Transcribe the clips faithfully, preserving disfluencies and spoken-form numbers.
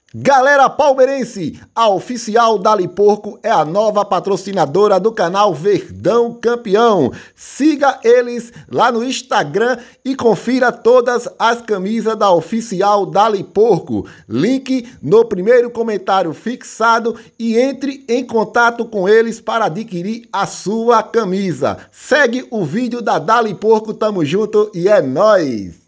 Galera palmeirense, a Oficial Dali Porco é a nova patrocinadora do canal Verdão Campeão. Siga eles lá no Instagram e confira todas as camisas da Oficial Dali Porco. Link no primeiro comentário fixado e entre em contato com eles para adquirir a sua camisa. Segue o vídeo da Dali Porco, tamo junto e é nóis!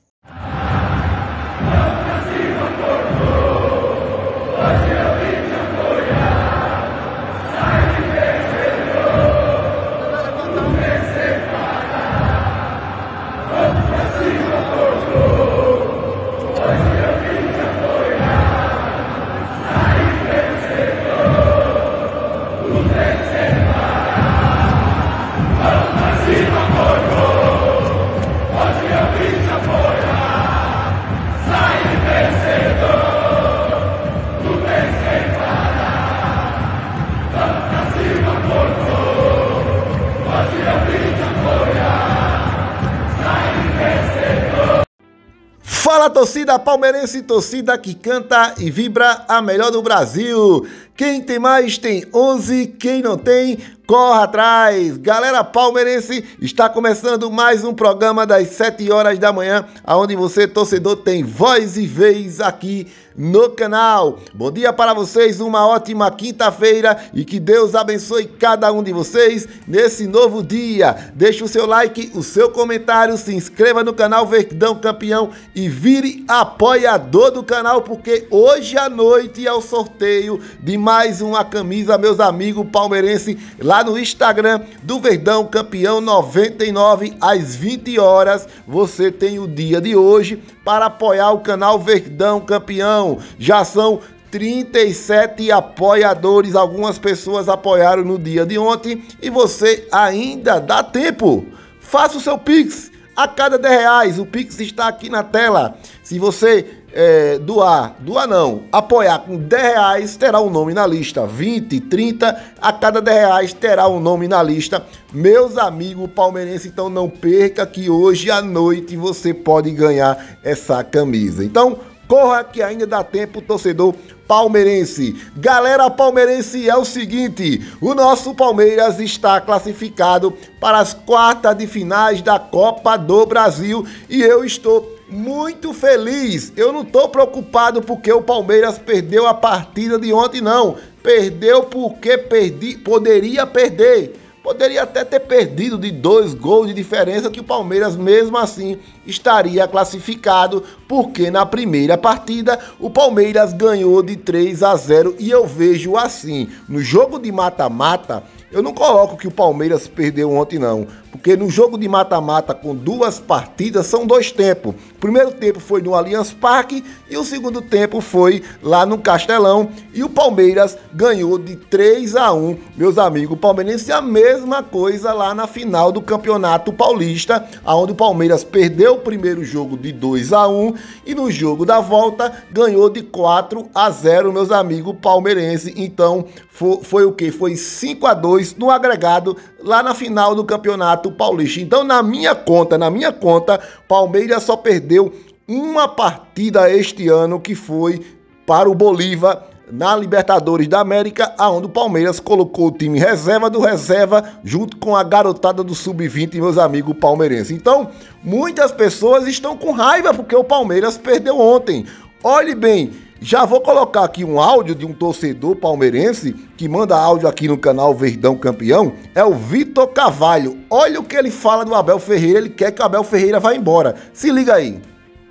Fala, torcida palmeirense, torcida que canta e vibra a melhor do Brasil. Quem tem mais tem onze, quem não tem, corre atrás. Galera palmeirense, está começando mais um programa das sete horas da manhã, onde você, torcedor, tem voz e vez aqui no canal. Bom dia para vocês, uma ótima quinta-feira e que Deus abençoe cada um de vocês nesse novo dia. Deixe o seu like, o seu comentário, se inscreva no canal Verdão Campeão e vire apoiador do canal, porque hoje à noite é o sorteio de mais uma camisa, meus amigos palmeirenses, lá no Instagram do Verdão Campeão noventa e nove às vinte horas. Você tem o dia de hoje para apoiar o canal Verdão Campeão. Já são trinta e sete apoiadores, algumas pessoas apoiaram no dia de ontem e você ainda dá tempo. Faça o seu Pix a cada dez reais, o Pix está aqui na tela. Se você é, doar, doar não, apoiar com dez reais, terá um nome na lista. Vinte, trinta, a cada dez reais terá um nome na lista. Meus amigos palmeirenses, então não perca que hoje à noite você pode ganhar essa camisa. Então corra que ainda dá tempo, torcedor palmeirense. Galera palmeirense, é o seguinte, o nosso Palmeiras está classificado para as quartas de finais da Copa do Brasil e eu estou muito feliz. Eu não estou preocupado porque o Palmeiras perdeu a partida de ontem, não. Perdeu porque perdi, poderia perder. Poderia até ter perdido de dois gols de diferença, que o Palmeiras mesmo assim estaria classificado, porque na primeira partida o Palmeiras ganhou de três a zero e eu vejo assim, no jogo de mata-mata, eu não coloco que o Palmeiras perdeu ontem não, porque no jogo de mata-mata com duas partidas são dois tempos. O primeiro tempo foi no Allianz Parque e o segundo tempo foi lá no Castelão e o Palmeiras ganhou de três a um, meus amigos palmeirenses, a mesma coisa lá na final do Campeonato Paulista, onde o Palmeiras perdeu o primeiro jogo de dois a um e no jogo da volta ganhou de quatro a zero, meus amigos palmeirenses. Então foi, foi o que? Foi cinco a dois no agregado lá na final do Campeonato Paulista. Então na minha conta, na minha conta, Palmeiras só perdeu uma partida este ano, que foi para o Bolívar na Libertadores da América, aonde o Palmeiras colocou o time reserva do reserva junto com a garotada do sub vinte, meus amigos palmeirenses. Então, muitas pessoas estão com raiva porque o Palmeiras perdeu ontem. Olhe bem, já vou colocar aqui um áudio de um torcedor palmeirense que manda áudio aqui no canal Verdão Campeão, é o Vitor Carvalho. Olha o que ele fala do Abel Ferreira, ele quer que o Abel Ferreira vá embora. Se liga aí.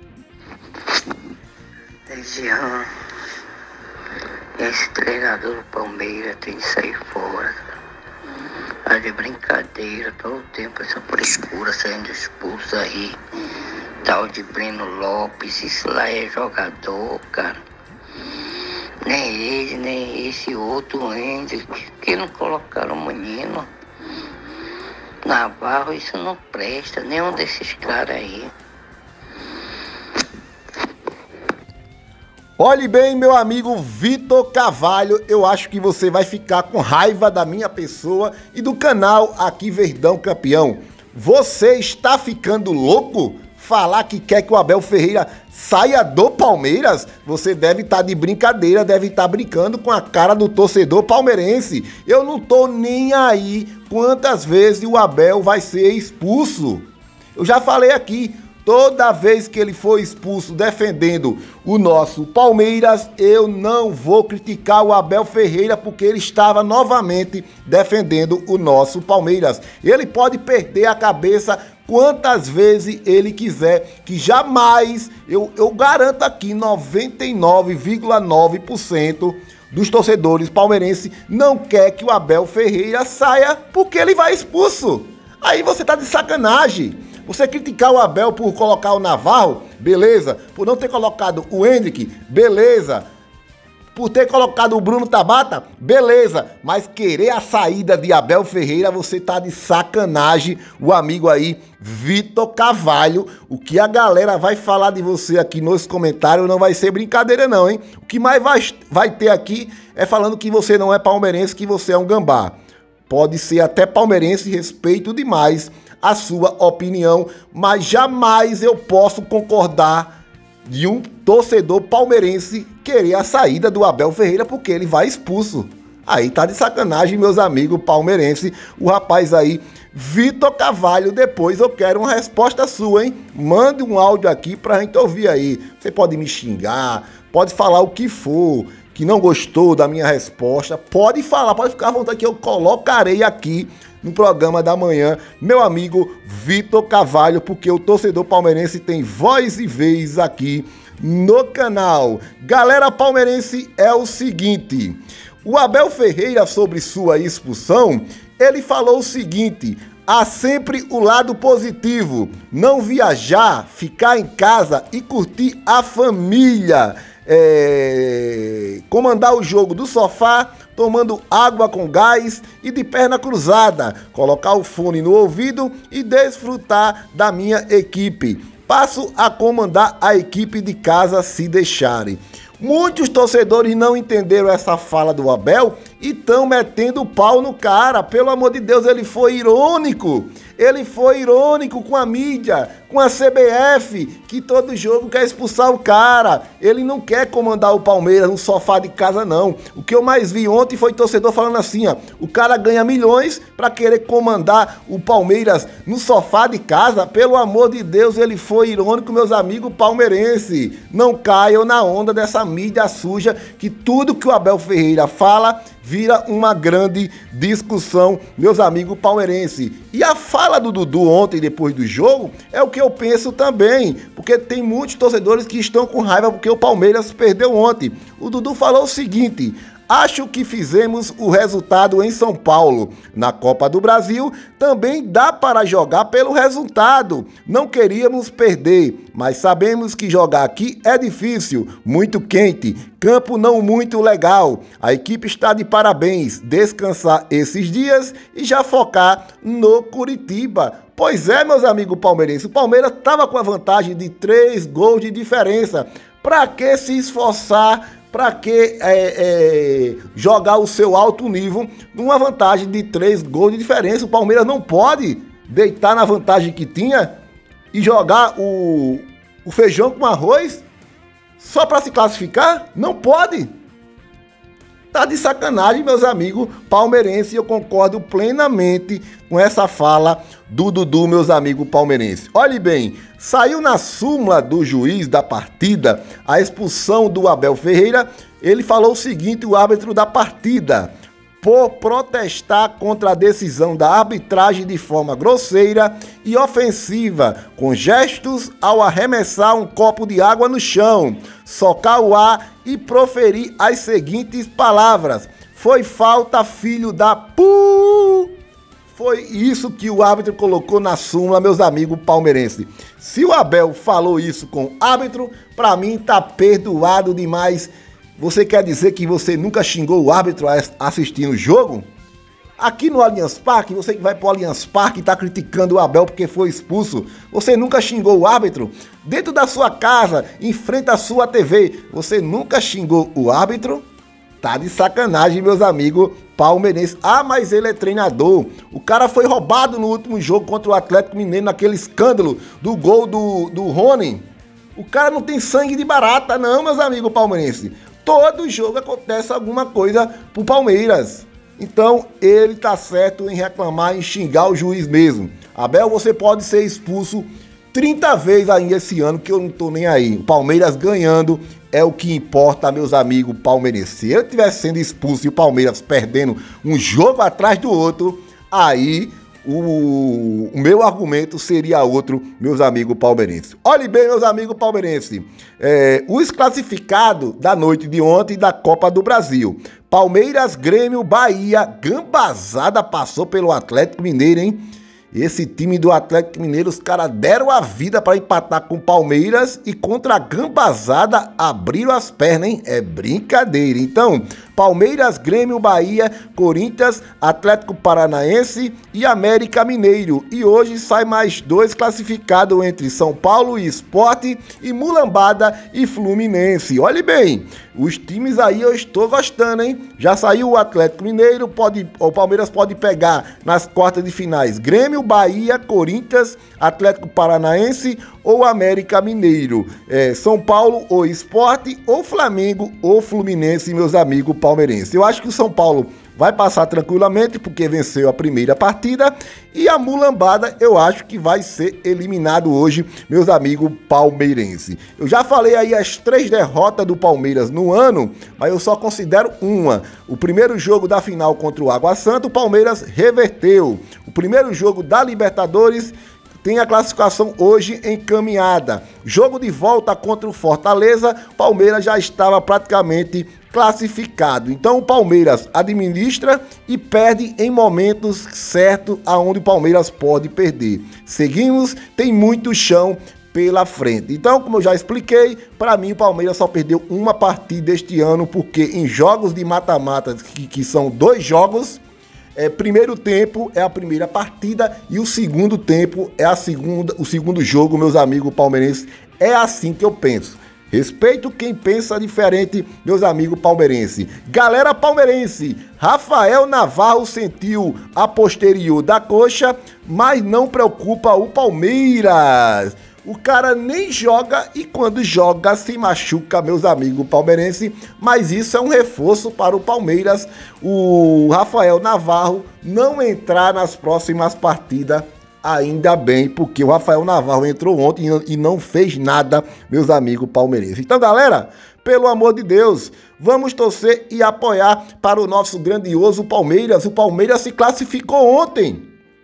Jean, esse treinador do Palmeiras tem que sair fora. Tá de brincadeira, todo tempo essa frescura sendo expulso aí. Tal de Breno Lopes, isso lá é jogador, cara. Nem ele, nem esse outro Ender, que não colocaram o menino. Navarro, isso não presta, nenhum desses caras aí. Olhe bem, meu amigo Vitor Carvalho, eu acho que você vai ficar com raiva da minha pessoa e do canal aqui Verdão Campeão. Você está ficando louco? Falar que quer que o Abel Ferreira saia do Palmeiras, você deve estar tá de brincadeira, deve estar tá brincando com a cara do torcedor palmeirense. Eu não tô nem aí quantas vezes o Abel vai ser expulso. Eu já falei aqui, toda vez que ele for expulso defendendo o nosso Palmeiras, eu não vou criticar o Abel Ferreira porque ele estava novamente defendendo o nosso Palmeiras. Ele pode perder a cabeça quantas vezes ele quiser, que jamais, eu, eu garanto aqui, noventa e nove vírgula nove por cento dos torcedores palmeirenses não quer que o Abel Ferreira saia porque ele vai expulso. Aí você tá de sacanagem. Você criticar o Abel por colocar o Navarro, beleza. Por não ter colocado o Hendrick, beleza. Por ter colocado o Bruno Tabata, beleza. Mas querer a saída de Abel Ferreira, você tá de sacanagem. O amigo aí, Vitor Carvalho, o que a galera vai falar de você aqui nos comentários não vai ser brincadeira não, hein? O que mais vai, vai ter aqui é falando que você não é palmeirense, que você é um gambá. Pode ser até palmeirense, respeito demais a sua opinião, mas jamais eu posso concordar de um torcedor palmeirense querer a saída do Abel Ferreira porque ele vai expulso. Aí tá de sacanagem, meus amigos palmeirenses. O rapaz aí, Vitor Carvalho, depois eu quero uma resposta sua, hein? Mande um áudio aqui pra gente ouvir aí. Você pode me xingar, pode falar o que for, que não gostou da minha resposta, pode falar, pode ficar à vontade que eu colocarei aqui no programa da manhã, meu amigo Vitor Carvalho, porque o torcedor palmeirense tem voz e vez aqui no canal. Galera palmeirense, é o seguinte, o Abel Ferreira, sobre sua expulsão, ele falou o seguinte: há sempre o lado positivo, não viajar, ficar em casa e curtir a família. É, comandar o jogo do sofá, tomando água com gás e de perna cruzada, colocar o fone no ouvido e desfrutar da minha equipe. Passo a comandar a equipe de casa se deixarem. Muitos torcedores não entenderam essa fala do Abel e estão metendo o pau no cara. Pelo amor de Deus, ele foi irônico. Ele foi irônico com a mídia, com a C B F, que todo jogo quer expulsar o cara. Ele não quer comandar o Palmeiras no sofá de casa, não. O que eu mais vi ontem foi torcedor falando assim, ó, o cara ganha milhões para querer comandar o Palmeiras no sofá de casa. Pelo amor de Deus, ele foi irônico, meus amigos palmeirenses. Não caiam na onda dessa mídia suja, que tudo que o Abel Ferreira fala vira uma grande discussão, meus amigos palmeirenses. E a fala do Dudu ontem, depois do jogo, é o que eu penso também, porque tem muitos torcedores que estão com raiva porque o Palmeiras perdeu ontem. O Dudu falou o seguinte: acho que fizemos o resultado em São Paulo. Na Copa do Brasil, também dá para jogar pelo resultado. Não queríamos perder, mas sabemos que jogar aqui é difícil, muito quente, campo não muito legal. A equipe está de parabéns. Descansar esses dias e já focar no Curitiba. Pois é, meus amigos palmeirenses, o Palmeiras estava com a vantagem de três gols de diferença. Para que se esforçar? Para que é, é, jogar o seu alto nível numa vantagem de três gols de diferença? O Palmeiras não pode deitar na vantagem que tinha e jogar o, o feijão com arroz só para se classificar? Não pode. Tá de sacanagem, meus amigos palmeirenses. Eu concordo plenamente com essa fala do Dudu, meus amigos palmeirenses. Olhe bem, saiu na súmula do juiz da partida a expulsão do Abel Ferreira. Ele falou o seguinte, o árbitro da partida: por protestar contra a decisão da arbitragem de forma grosseira e ofensiva, com gestos ao arremessar um copo de água no chão, socar o ar e proferir as seguintes palavras: foi falta, filho da pu... Foi isso que o árbitro colocou na súmula, meus amigos palmeirenses. Se o Abel falou isso com o árbitro, pra mim tá perdoado demais. Você quer dizer que você nunca xingou o árbitro assistindo o jogo? Aqui no Allianz Parque, você que vai pro Allianz Parque e tá criticando o Abel porque foi expulso, você nunca xingou o árbitro? Dentro da sua casa, em frente à sua T V, você nunca xingou o árbitro? Tá de sacanagem, meus amigos palmeirenses. Ah, mas ele é treinador. O cara foi roubado no último jogo contra o Atlético Mineiro, naquele escândalo do gol do, do Rony. O cara não tem sangue de barata, não, meus amigos palmeirenses. Todo jogo acontece alguma coisa pro Palmeiras. Então, ele tá certo em reclamar, em xingar o juiz mesmo. Abel, você pode ser expulso trinta vezes ainda esse ano, que eu não tô nem aí. O Palmeiras ganhando é o que importa, meus amigos palmeirenses. Se eu tivesse sendo expulso e o Palmeiras perdendo um jogo atrás do outro, aí o, o meu argumento seria outro, meus amigos palmeirenses. Olhe bem, meus amigos palmeirenses, é, os classificados da noite de ontem da Copa do Brasil. Palmeiras, Grêmio, Bahia, Gambazada passou pelo Atlético Mineiro, hein? Esse time do Atlético Mineiro, os caras deram a vida para empatar com o Palmeiras e contra a Gambazada abriram as pernas, hein? É brincadeira. Então, Palmeiras, Grêmio, Bahia, Corinthians, Atlético Paranaense e América Mineiro. E hoje sai mais dois classificados entre São Paulo e Sport e Mulambada e Fluminense. Olhe bem, os times aí eu estou gostando, hein? Já saiu o Atlético Mineiro, pode, o Palmeiras pode pegar nas quartas de finais Grêmio, Bahia, Corinthians, Atlético Paranaense ou América Mineiro. É, São Paulo ou Sport, ou Flamengo ou Fluminense, meus amigos palmeirenses. Eu acho que o São Paulo vai passar tranquilamente porque venceu a primeira partida e a Mulambada eu acho que vai ser eliminado hoje, meus amigos palmeirenses. Eu já falei aí as três derrotas do Palmeiras no ano, mas eu só considero uma. O primeiro jogo da final contra o Água Santa, o Palmeiras reverteu. O primeiro jogo da Libertadores tem a classificação hoje encaminhada. Jogo de volta contra o Fortaleza, Palmeiras já estava praticamente classificado. Então o Palmeiras administra e perde em momentos certos aonde o Palmeiras pode perder. Seguimos, tem muito chão pela frente. Então, como eu já expliquei, para mim o Palmeiras só perdeu uma partida este ano, porque em jogos de mata-mata, que, que são dois jogos, É, primeiro tempo é a primeira partida e o segundo tempo é a segunda, o segundo jogo, meus amigos palmeirenses. É assim que eu penso. Respeito quem pensa diferente, meus amigos palmeirenses. Galera palmeirense, Rafael Navarro sentiu a posterior da coxa, mas não preocupa o Palmeiras. O cara nem joga e quando joga se machuca, meus amigos palmeirenses, mas isso é um reforço para o Palmeiras, o Rafael Navarro não entrar nas próximas partidas, ainda bem, porque o Rafael Navarro entrou ontem e não fez nada, meus amigos palmeirenses. Então, galera, pelo amor de Deus, vamos torcer e apoiar para o nosso grandioso Palmeiras. O Palmeiras se classificou ontem.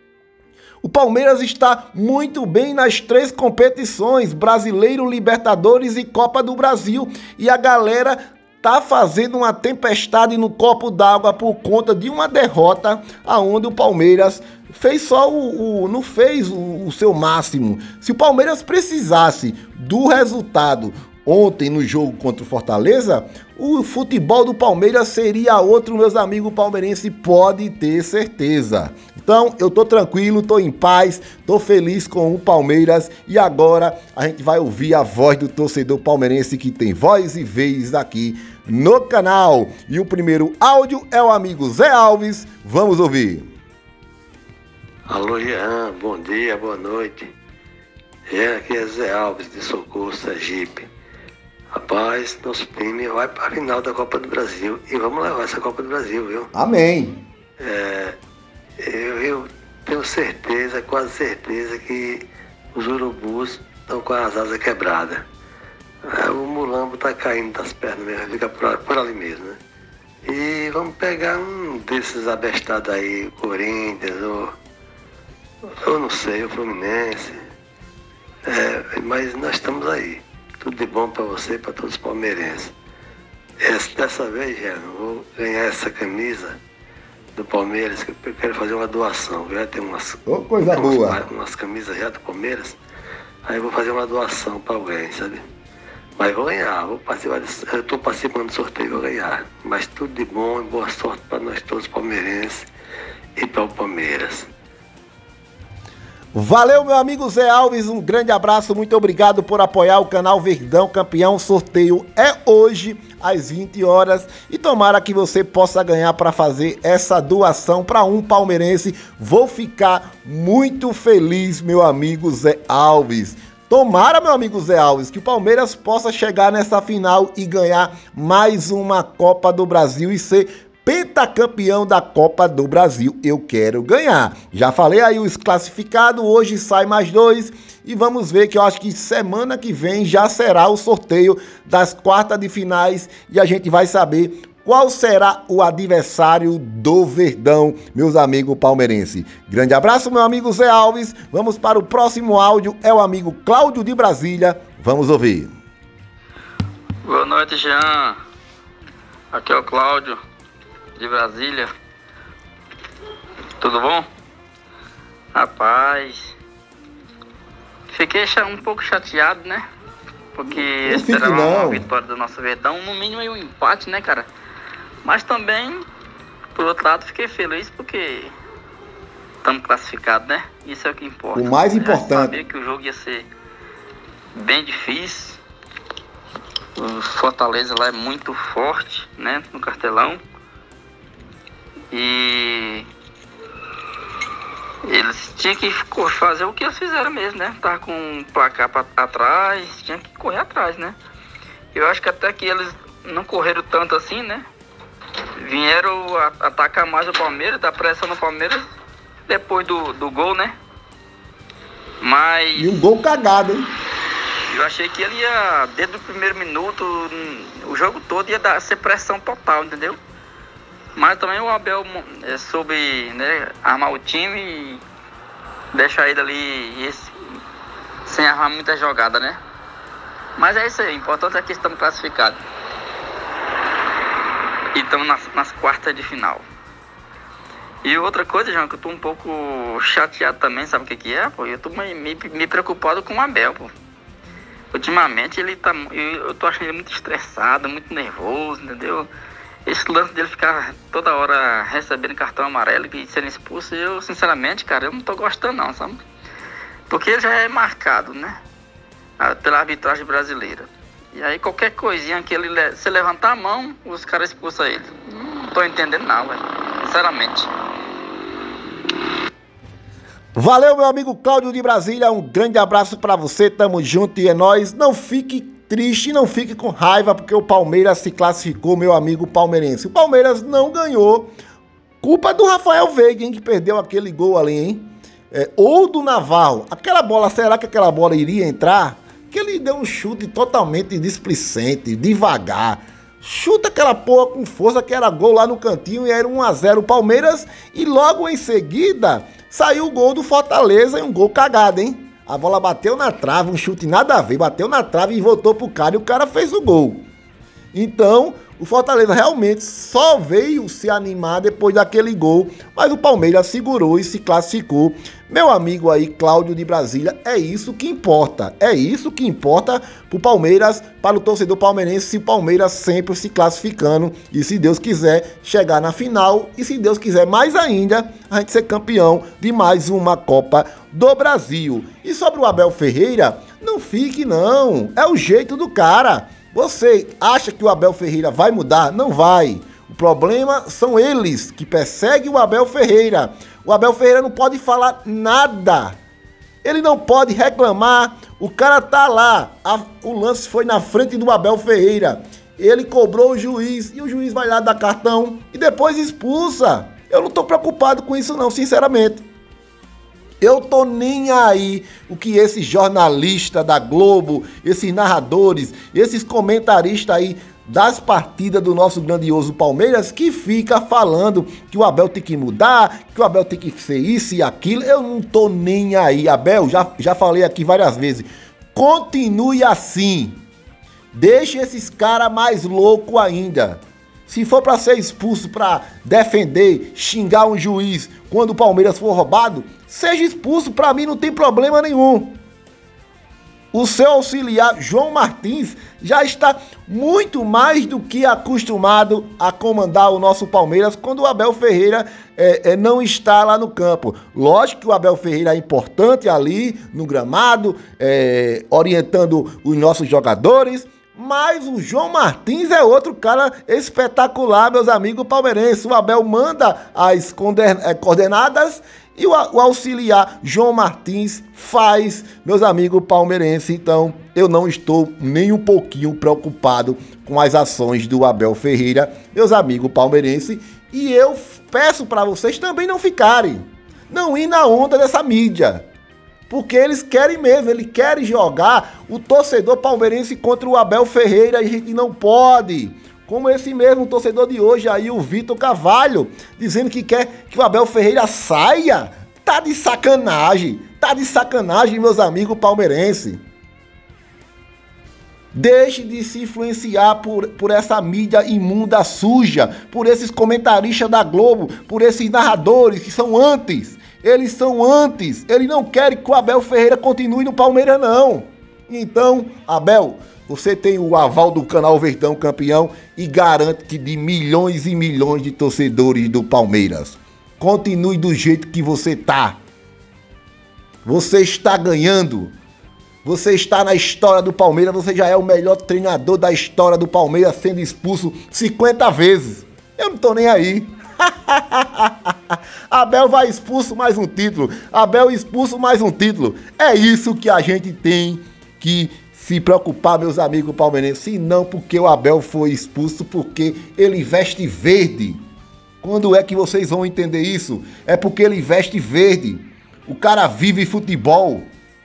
O Palmeiras está muito bem nas três competições, Brasileiro, Libertadores e Copa do Brasil. E a galera tá fazendo uma tempestade no copo d'água por conta de uma derrota aonde o Palmeiras fez só o, o não fez o, o seu máximo. Se o Palmeiras precisasse do resultado ontem no jogo contra o Fortaleza, o futebol do Palmeiras seria outro, meus amigos palmeirenses, pode ter certeza. Então, eu tô tranquilo, tô em paz, tô feliz com o Palmeiras e agora a gente vai ouvir a voz do torcedor palmeirense que tem voz e vez aqui no canal. E o primeiro áudio é o amigo Zé Alves, vamos ouvir. Alô, Jean, bom dia, boa noite. Jean, aqui é Zé Alves de Socorro, Sergipe. Rapaz, nosso time vai para a final da Copa do Brasil e vamos levar essa Copa do Brasil, viu? Amém. É, eu, eu tenho certeza, quase certeza que os urubus estão com as asas quebradas. É, o mulambo tá caindo das pernas mesmo, fica por, por ali mesmo, né? E vamos pegar um desses abestados aí, Corinthians, ou eu não sei, o Fluminense. É, mas nós estamos aí. Tudo de bom para você e para todos os palmeirenses. Essa, dessa vez, já vou ganhar essa camisa do Palmeiras, que eu quero fazer uma doação. Já tem umas, oh, coisa tem boa. Umas, umas camisas já do Palmeiras. Aí eu vou fazer uma doação para alguém, sabe? Mas vou ganhar, vou participar desse, eu estou participando do sorteio, vou ganhar. Mas tudo de bom e boa sorte para nós todos palmeirenses e para o Palmeiras. Valeu, meu amigo Zé Alves, um grande abraço, muito obrigado por apoiar o canal Verdão Campeão. O sorteio é hoje às vinte horas e tomara que você possa ganhar para fazer essa doação para um palmeirense. Vou ficar muito feliz, meu amigo Zé Alves. Tomara, meu amigo Zé Alves, que o Palmeiras possa chegar nessa final e ganhar mais uma Copa do Brasil e ser pentacampeão da Copa do Brasil. Eu quero ganhar. Já falei aí os classificados, hoje sai mais dois e vamos ver que eu acho que semana que vem já será o sorteio das quartas de finais e a gente vai saber qual será o adversário do Verdão, meus amigos palmeirenses. Grande abraço, meu amigo Zé Alves. Vamos para o próximo áudio, é o amigo Cláudio de Brasília. Vamos ouvir. Boa noite, Jean. Aqui é o Cláudio de Brasília. Tudo bom? Rapaz, fiquei um pouco chateado, né? Porque esperava uma vitória do nosso Verdão, no mínimo um empate, né, cara? Mas também, por outro lado, fiquei feliz porque estamos classificados, né? Isso é o que importa. O mais importante. Eu sabia que o jogo ia ser bem difícil. O Fortaleza lá é muito forte, né? No cartelão. E eles tinham que fazer o que eles fizeram mesmo, né? Tava com o placar pra atrás, tinha que correr atrás, né? Eu acho que até que eles não correram tanto assim, né? Vieram a, atacar mais o Palmeiras, dar pressão no Palmeiras depois do, do gol, né? Mas... E um gol cagado, hein? Eu achei que ele ia, desde o primeiro minuto, o jogo todo ia dar, ser pressão total, entendeu? Mas também o Abel é, soube, né, armar o time e deixar ele ali esse, sem armar muita jogada, né? Mas é isso aí, o importante é que estamos classificados. E estamos nas, nas quartas de final. E outra coisa, João, que eu tô um pouco chateado também, sabe o que que é? Pô? Eu tô me, me, me preocupado com o Abel, pô. Ultimamente ele tá, eu, eu tô achando ele muito estressado, muito nervoso, entendeu? Esse lance dele ficar toda hora recebendo cartão amarelo e sendo expulso, eu, sinceramente, cara, eu não tô gostando não, sabe? Porque ele já é marcado, né? Pela arbitragem brasileira. E aí qualquer coisinha que ele se levantar a mão, os caras expulsam ele. Não tô entendendo não, velho. Sinceramente. Valeu, meu amigo Cláudio de Brasília. Um grande abraço pra você. Tamo junto e é nóis. Não fique triste, não fique com raiva, porque o Palmeiras se classificou, meu amigo palmeirense. O Palmeiras não ganhou. Culpa do Rafael Veiga, hein, que perdeu aquele gol ali, hein? É, ou do Navarro. Aquela bola, será que aquela bola iria entrar? Que ele deu um chute totalmente displicente, devagar. Chuta aquela porra com força que era gol lá no cantinho e era um a zero o Palmeiras. E logo em seguida saiu o gol do Fortaleza e um gol cagado, hein? A bola bateu na trave, um chute nada a ver, bateu na trave e voltou pro cara e o cara fez o gol. Então, o Fortaleza realmente só veio se animar depois daquele gol, mas o Palmeiras segurou e se classificou. Meu amigo aí, Cláudio de Brasília, é isso que importa. É isso que importa pro Palmeiras, para o torcedor palmeirense, se o Palmeiras sempre se classificando e, se Deus quiser, chegar na final e, se Deus quiser, mais ainda, a gente ser campeão de mais uma Copa do Brasil. E sobre o Abel Ferreira, não fique não, é o jeito do cara. Você acha que o Abel Ferreira vai mudar? Não vai. O problema são eles que perseguem o Abel Ferreira. O Abel Ferreira não pode falar nada. Ele não pode reclamar. O cara tá lá. A, o lance foi na frente do Abel Ferreira. Ele cobrou o juiz e o juiz vai lá dar cartão e depois expulsa. Eu não tô preocupado com isso não, sinceramente. Eu tô nem aí o que esses jornalistas da Globo, esses narradores, esses comentaristas aí das partidas do nosso grandioso Palmeiras que fica falando que o Abel tem que mudar, que o Abel tem que ser isso e aquilo. Eu não tô nem aí, Abel, já, já falei aqui várias vezes. Continue assim. Deixe esses caras mais loucos ainda. Se for para ser expulso, para defender, xingar um juiz quando o Palmeiras for roubado, seja expulso, para mim não tem problema nenhum. O seu auxiliar, João Martins, já está muito mais do que acostumado a comandar o nosso Palmeiras quando o Abel Ferreira é, é, não está lá no campo. Lógico que o Abel Ferreira é importante ali no gramado, é, orientando os nossos jogadores, mas o João Martins é outro cara espetacular, meus amigos palmeirenses. O Abel manda as coordenadas E o, o auxiliar João Martins faz, meus amigos palmeirenses. Então, eu não estou nem um pouquinho preocupado com as ações do Abel Ferreira, meus amigos palmeirenses. E eu peço para vocês também não ficarem, não ir na onda dessa mídia. Porque eles querem mesmo, eles querem jogar o torcedor palmeirense contra o Abel Ferreira. E a gente não pode. Como esse mesmo torcedor de hoje aí, o Vitor Carvalho, dizendo que quer que o Abel Ferreira saia. Tá de sacanagem, tá de sacanagem, meus amigos palmeirenses. Deixe de se influenciar por, por essa mídia imunda, suja, por esses comentaristas da Globo, por esses narradores que são antes. Eles são antes, eles não querem que o Abel Ferreira continue no Palmeiras, não. Então, Abel, você tem o aval do canal Verdão Campeão e garante de milhões e milhões de torcedores do Palmeiras. Continue do jeito que você tá. Você está ganhando. Você está na história do Palmeiras. Você já é o melhor treinador da história do Palmeiras, sendo expulso cinquenta vezes. Eu não tô nem aí. Abel vai expulso mais um título. Abel expulso mais um título. É isso que a gente tem que se preocupar, meus amigos palmeirenses. E não porque o Abel foi expulso, porque ele veste verde. Quando é que vocês vão entender isso? É porque ele veste verde. O cara vive futebol.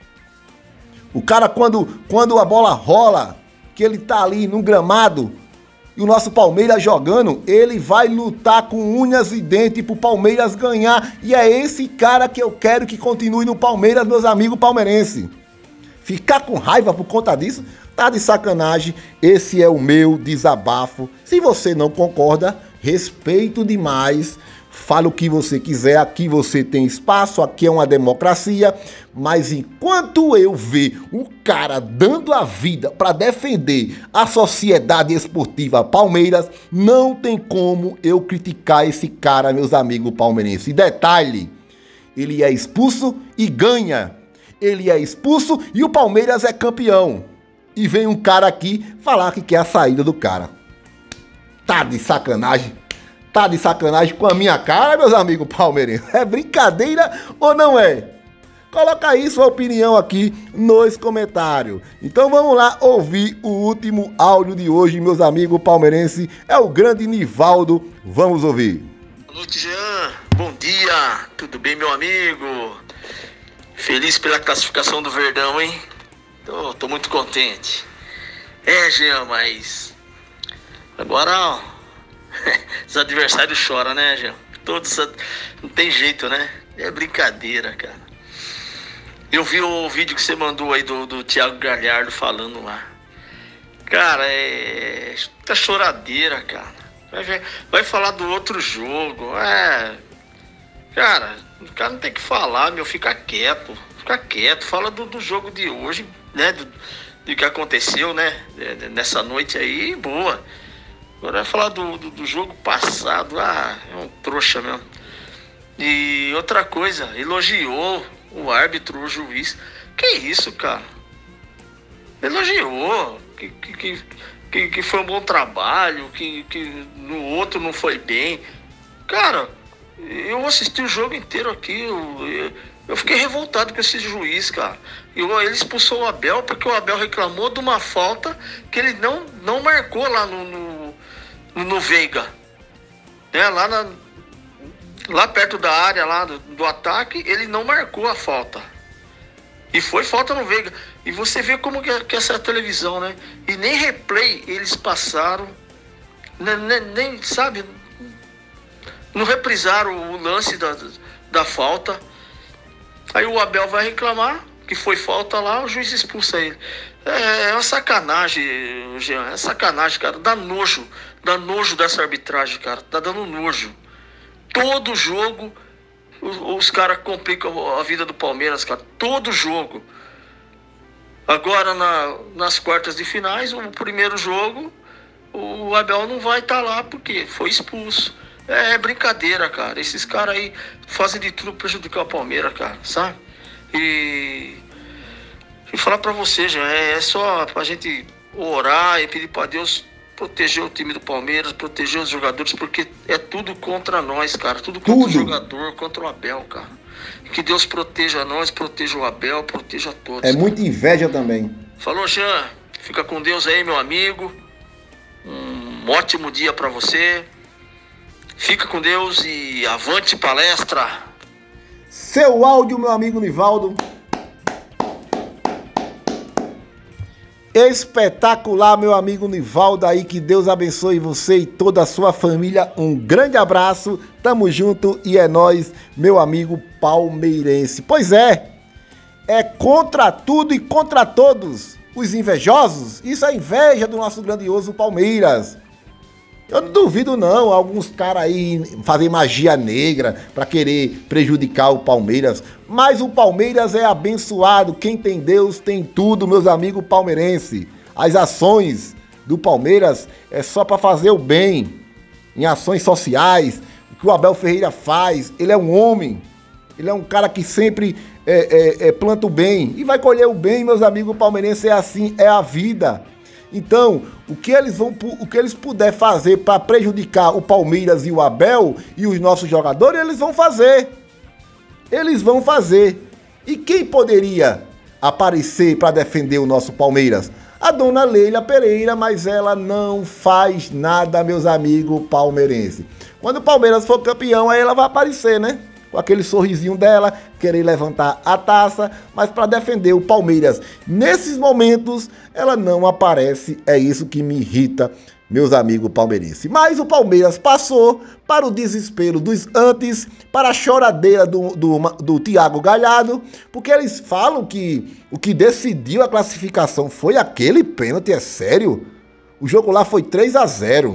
O cara, quando, quando a bola rola, que ele tá ali no gramado, e o nosso Palmeiras jogando, ele vai lutar com unhas e dentes pro Palmeiras ganhar. E é esse cara que eu quero que continue no Palmeiras, meus amigos palmeirenses. Ficar com raiva por conta disso, tá de sacanagem. Esse é o meu desabafo. Se você não concorda, respeito demais. Fala o que você quiser, aqui você tem espaço, aqui é uma democracia. Mas enquanto eu ver um cara dando a vida para defender a Sociedade Esportiva Palmeiras, não tem como eu criticar esse cara, meus amigos palmeirenses. E detalhe, ele é expulso e ganha. Ele é expulso e o Palmeiras é campeão. E vem um cara aqui falar que quer a saída do cara. Tá de sacanagem. Tá de sacanagem com a minha cara, meus amigos palmeirenses. É brincadeira ou não é? Coloca aí sua opinião aqui nos comentários. Então vamos lá ouvir o último áudio de hoje, meus amigos palmeirenses. É o grande Nivaldo. Vamos ouvir. Boa noite, Jean. Bom dia. Tudo bem, meu amigo? Feliz pela classificação do Verdão, hein? Tô, tô muito contente. É, Jean, mas... Agora, ó, os adversários choram, né, Jean? Todos... Não tem jeito, né? É brincadeira, cara. Eu vi o vídeo que você mandou aí do, do Thiago Galhardo falando lá. Cara, é... Tá choradeira, cara. Vai, vai falar do outro jogo. É... Cara... O cara não tem que falar, meu, fica quieto, fica quieto, fala do, do jogo de hoje, né, do, do que aconteceu, né, nessa noite aí, boa. Agora vai falar do, do, do jogo passado, ah, é um trouxa mesmo. E outra coisa, elogiou o árbitro, o juiz, que isso, cara? Elogiou, que, que, que, que foi um bom trabalho, que, que no outro não foi bem, cara... Eu assisti o jogo inteiro aqui, eu, eu, eu fiquei revoltado com esse juiz, cara. Eu, ele expulsou o Abel porque o Abel reclamou de uma falta que ele não, não marcou lá no, no, no Veiga. Né? Lá, na, lá perto da área lá do, do ataque, ele não marcou a falta. E foi falta no Veiga. E você vê como que, que essa é a televisão, né? E nem replay eles passaram, nem, nem, nem sabe... Não reprisaram o lance da, da falta. Aí o Abel vai reclamar que foi falta lá, o juiz expulsa ele. É, é uma sacanagem, Jean. É sacanagem, cara. Dá nojo. Dá nojo dessa arbitragem, cara. Tá dando nojo. Todo jogo os, os caras complicam a vida do Palmeiras, cara. Todo jogo. Agora na, nas quartas de finais, o primeiro jogo, o Abel não vai estar tá lá porque foi expulso. É brincadeira, cara. Esses caras aí fazem de tudo pra prejudicar o Palmeiras, cara, sabe? E... E falar pra você, já é só pra gente orar e pedir pra Deus proteger o time do Palmeiras, proteger os jogadores, porque é tudo contra nós, cara. Tudo contra tudo. O jogador, contra o Abel, cara. Que Deus proteja nós, proteja o Abel, proteja todos. É muita inveja também. Falou, Jean. Fica com Deus aí, meu amigo. Um ótimo dia para você. Fica com Deus e avante palestra. Seu áudio, meu amigo Nivaldo. Espetacular, meu amigo Nivaldo aí, que Deus abençoe você e toda a sua família. Um grande abraço, tamo junto e é nóis, meu amigo palmeirense. Pois é, é contra tudo e contra todos os invejosos. Isso é inveja do nosso grandioso Palmeiras. Eu não duvido não, alguns caras aí fazem magia negra para querer prejudicar o Palmeiras. Mas o Palmeiras é abençoado, quem tem Deus tem tudo, meus amigos palmeirenses. As ações do Palmeiras é só para fazer o bem, em ações sociais. O que o Abel Ferreira faz, ele é um homem, ele é um cara que sempre é, é, é, planta o bem e vai colher o bem, meus amigos palmeirenses, é assim, é a vida. Então, o que eles vão, o que eles puder fazer para prejudicar o Palmeiras e o Abel e os nossos jogadores, eles vão fazer. Eles vão fazer. E quem poderia aparecer para defender o nosso Palmeiras? A dona Leila Pereira, mas ela não faz nada, meus amigos palmeirenses. Quando o Palmeiras for campeão, aí ela vai aparecer, né? Com aquele sorrisinho dela, querer levantar a taça, mas para defender o Palmeiras. Nesses momentos, ela não aparece, é isso que me irrita, meus amigos palmeirenses. Mas o Palmeiras passou para o desespero dos antes, para a choradeira do, do, do Thiago Galhardo, porque eles falam que o que decidiu a classificação foi aquele pênalti, é sério? O jogo lá foi três a zero.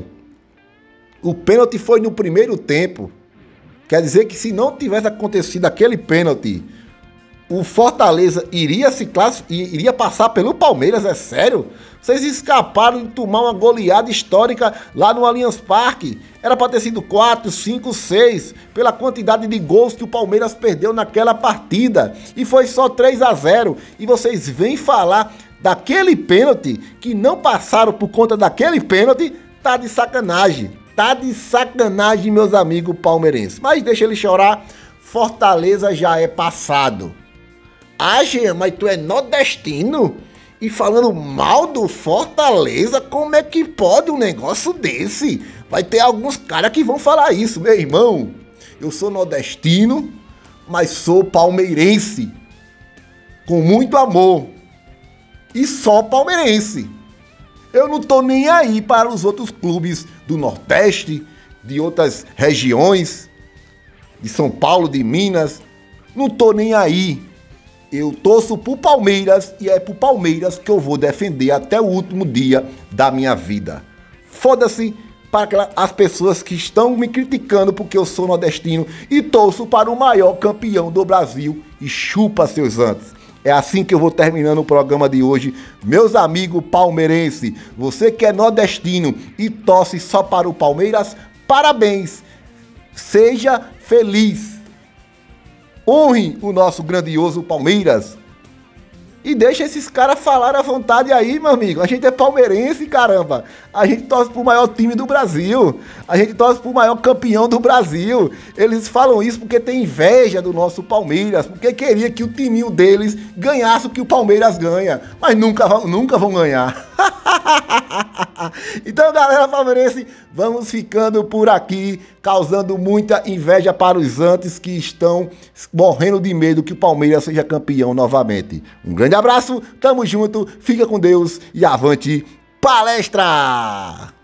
O pênalti foi no primeiro tempo. Quer dizer que se não tivesse acontecido aquele pênalti, o Fortaleza iria se classificar, iria passar pelo Palmeiras, é sério? Vocês escaparam de tomar uma goleada histórica lá no Allianz Parque. Era para ter sido quatro, cinco, seis, pela quantidade de gols que o Palmeiras perdeu naquela partida. E foi só três a zero. E vocês vêm falar daquele pênalti, que não passaram por conta daquele pênalti, tá de sacanagem. Tá de sacanagem, meus amigos palmeirenses. Mas deixa ele chorar, Fortaleza já é passado. Ah, Jean, mas tu é nordestino? E falando mal do Fortaleza, como é que pode um negócio desse? Vai ter alguns caras que vão falar isso, meu irmão. Eu sou nordestino, mas sou palmeirense. Com muito amor. E só palmeirense. Eu não tô nem aí para os outros clubes do Nordeste, de outras regiões, de São Paulo, de Minas. Não tô nem aí. Eu torço pro Palmeiras e é pro Palmeiras que eu vou defender até o último dia da minha vida. Foda-se para as pessoas que estão me criticando porque eu sou nordestino e torço para o maior campeão do Brasil e chupa seus antes. É assim que eu vou terminando o programa de hoje. Meus amigos palmeirenses, você que é nordestino e torce só para o Palmeiras, parabéns. Seja feliz. Honre o nosso grandioso Palmeiras. E deixa esses caras falar à vontade aí, meu amigo. A gente é palmeirense, caramba. A gente torce pro maior time do Brasil. A gente torce pro maior campeão do Brasil. Eles falam isso porque tem inveja do nosso Palmeiras. Porque queria que o timinho deles ganhasse o que o Palmeiras ganha. Mas nunca, nunca vão ganhar. Então, galera palmeirense, vamos ficando por aqui, causando muita inveja para os antes que estão morrendo de medo que o Palmeiras seja campeão novamente. Um grande abraço, tamo junto, fica com Deus e avante palestra!